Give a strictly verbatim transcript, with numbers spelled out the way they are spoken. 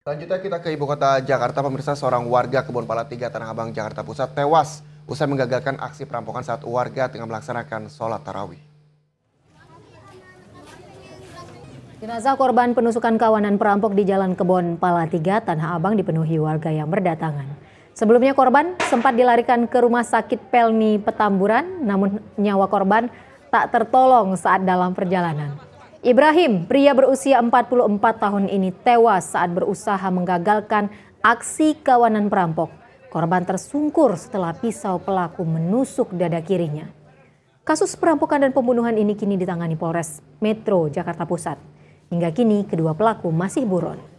Selanjutnya kita ke Ibu Kota Jakarta. Pemirsa, seorang warga Kebon Pala tiga Tanah Abang, Jakarta Pusat tewas usai menggagalkan aksi perampokan saat warga tengah melaksanakan sholat tarawih. Jenazah korban penusukan kawanan perampok di Jalan Kebon Pala tiga Tanah Abang dipenuhi warga yang berdatangan. Sebelumnya korban sempat dilarikan ke Rumah Sakit Pelni Petamburan, namun nyawa korban tak tertolong saat dalam perjalanan. Ibrahim, pria berusia empat puluh empat tahun ini tewas saat berusaha menggagalkan aksi kawanan perampok. Korban tersungkur setelah pisau pelaku menusuk dada kirinya. Kasus perampokan dan pembunuhan ini kini ditangani Polres Metro Jakarta Pusat. Hingga kini kedua pelaku masih buron.